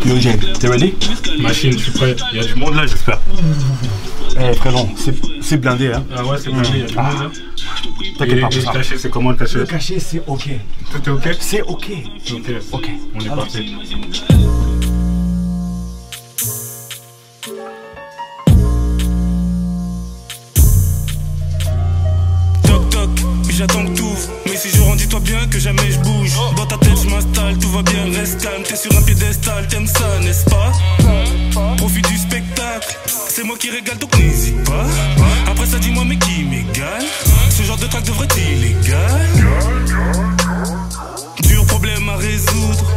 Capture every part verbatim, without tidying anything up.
Yo Jay, t'es ready? Machine, je suis prêt. Il y a du monde là, j'espère. Eh hey, frérot, c'est blindé hein. Ah ouais, c'est blindé, il y a du ah. monde là. T'inquiète pas pour ça. Le cachet, c'est comment le cachet? Le cachet, c'est ok. Tout est ok? C'est ok. Ok. Ok. On est parti. Toc toc, j'attends que t'ouvres. Mais si je rends, dis-toi bien que jamais je bouge. Dans ta tête je m'installe, tout va bien, reste calme. T'es sur un piédestal, t'aimes ça, n'est-ce pas? Profite du spectacle, c'est moi qui régale donc n'hésite pas. Après ça dis-moi mais qui m'égale? Ce genre de track devrait être illégal. Dur problème à résoudre.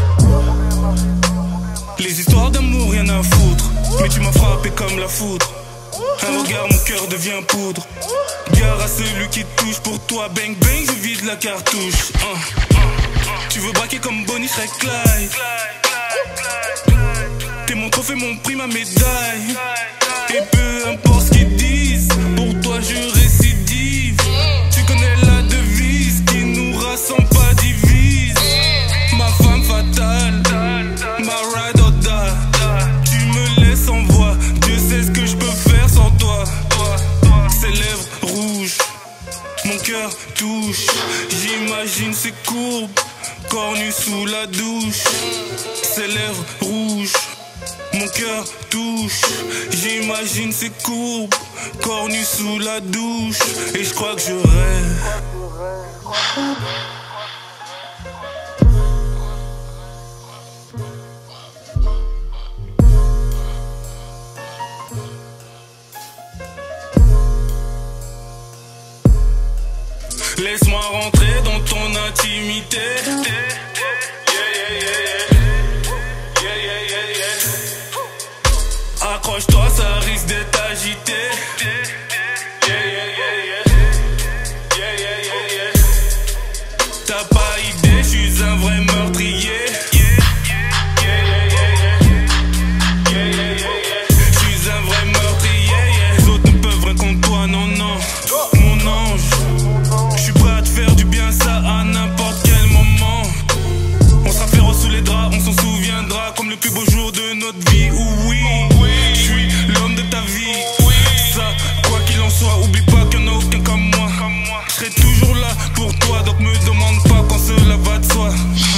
Les histoires d'amour rien à foutre. Mais tu m'as frappé comme la foudre. Un regard mon cœur devient poudre. Gare à celui qui touche pour toi. Bang bang je vide la cartouche. uh. Tu veux braquer comme Bonnie Shrek Clyde. T'es mon trophée, mon prix, ma médaille. Et peu importe ce qu'ils disent, pour toi je récidive. Tu connais la devise, qui nous rassemble pas divise. Ma femme fatale, ma ride or die. Tu me laisses en voix, Dieu sait ce que je peux faire sans toi. Ses lèvres rouges, mon cœur touche. J'imagine ses courbes, corps nu sous la douche. Ses lèvres rouges, mon cœur touche. J'imagine ses courbes, corps nu sous la douche. Et je crois que je rêve. Laisse-moi rentrer dans ton intimité. Yeah, yeah, yeah, yeah. Yeah, yeah, yeah, yeah. Accroche-toi, ça risque d'être agité. Yeah, yeah, yeah, yeah. Yeah, yeah, yeah, yeah. T'as pas idée, je suis un vrai meurtrier. Yeah, yeah, yeah, yeah. Yeah, yeah, yeah, yeah. Je suis un vrai meurtrier, yeah. Les autres ne peuvent rien contre toi, non, non. Mon ange. Faire du bien, ça à n'importe quel moment. On sera féroce sous les draps, on s'en souviendra comme le plus beau jour de notre vie. Oui, je suis l'homme de ta vie. Ça, quoi qu'il en soit, oublie pas qu'il n'y en a aucun comme moi. Je serai toujours là pour toi, donc me demande pas quand cela va de soi.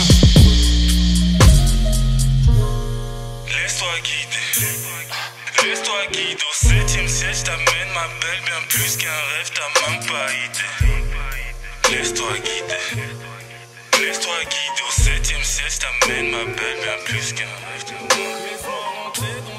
Laisse-toi guider, laisse-toi guider. Au septième ciel, je t'amène ma belle, bien plus qu'un rêve, t'as même pas idée. Laisse-toi guider, laisse-toi guider. Au septième ciel, je t'amène ma belle, bien plus qu'un rêve. Laisse-moi rentrer dans